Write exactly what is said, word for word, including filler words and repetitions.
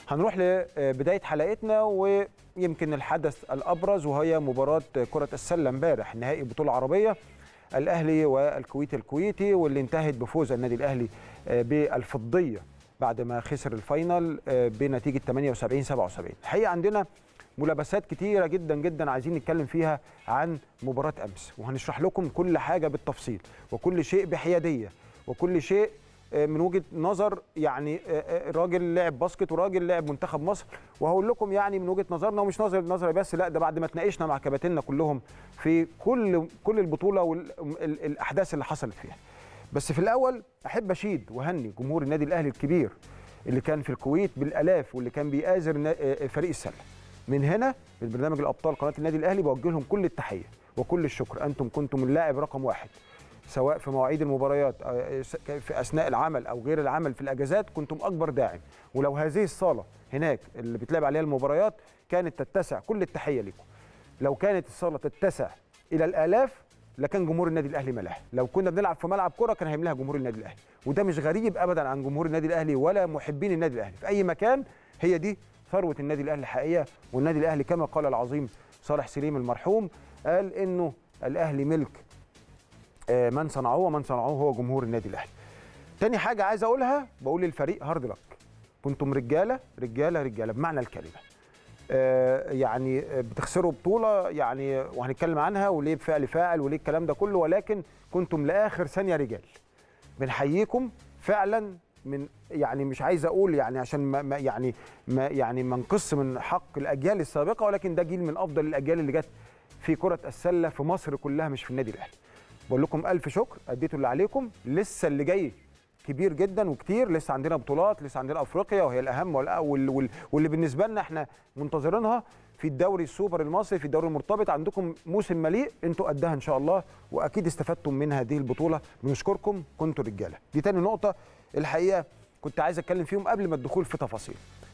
هنروح لبداية حلقتنا ويمكن الحدث الأبرز وهي مباراة كرة السلة امبارح نهائي بطولة عربية الأهلي والكويت الكويتي، واللي انتهت بفوز النادي الأهلي بالفضية بعد ما خسر الفاينل بنتيجة ثمانية وسبعين سبعة وسبعين. الحقيقة عندنا ملابسات كتيرة جدا جدا عايزين نتكلم فيها عن مباراة أمس، وهنشرح لكم كل حاجة بالتفصيل وكل شيء بحيادية وكل شيء من وجهه نظر يعني راجل لاعب باسكت وراجل لاعب منتخب مصر، وهقول لكم يعني من وجهه نظرنا ومش نظر نظري بس، لا ده بعد ما اتناقشنا مع كباتننا كلهم في كل كل البطوله والاحداث اللي حصلت فيها. بس في الاول احب اشيد وهني جمهور النادي الاهلي الكبير اللي كان في الكويت بالالاف واللي كان بيآزر فريق السله. من هنا من برنامج الابطال قناه النادي الاهلي بوجه لهم كل التحيه وكل الشكر، انتم كنتم اللاعب رقم واحد سواء في مواعيد المباريات في اثناء العمل او غير العمل في الاجازات، كنتم اكبر داعم. ولو هذه الصاله هناك اللي بتلعب عليها المباريات كانت تتسع، كل التحيه لكم. لو كانت الصاله تتسع الى الالاف لكان جمهور النادي الاهلي ملاها. لو كنا بنلعب في ملعب كره كان هيملاها جمهور النادي الاهلي، وده مش غريب ابدا عن جمهور النادي الاهلي ولا محبين النادي الاهلي في اي مكان. هي دي ثروه النادي الاهلي الحقيقيه. والنادي الاهلي كما قال العظيم صالح سليم المرحوم، قال انه الاهلي ملك من صنعوه ومن صنعوه هو جمهور النادي الاهلي. تاني حاجه عايز اقولها، بقول للفريق هارد لك، كنتم رجاله رجاله رجاله بمعنى الكلمه. آه يعني بتخسروا بطوله يعني وهنتكلم عنها وليه بفعل فاعل وليه الكلام ده كله، ولكن كنتم لاخر ثانيه رجال. بنحييكم فعلا. من يعني مش عايز اقول يعني عشان ما يعني ما يعني ما نقص من حق الاجيال السابقه، ولكن ده جيل من افضل الاجيال اللي جت في كره السله في مصر كلها مش في النادي الاهلي. بقول لكم الف شكر، اديتوا اللي عليكم، لسه اللي جاي كبير جدا وكتير، لسه عندنا بطولات، لسه عندنا افريقيا وهي الاهم واللي بالنسبه لنا احنا منتظرينها في الدوري السوبر المصري، في الدوري المرتبط. عندكم موسم مليء انتوا قدها ان شاء الله، واكيد استفدتم من هذه البطوله. بنشكركم، كنتوا رجاله. دي تاني نقطه الحقيقه كنت عايز اتكلم فيهم قبل ما الدخول في تفاصيل.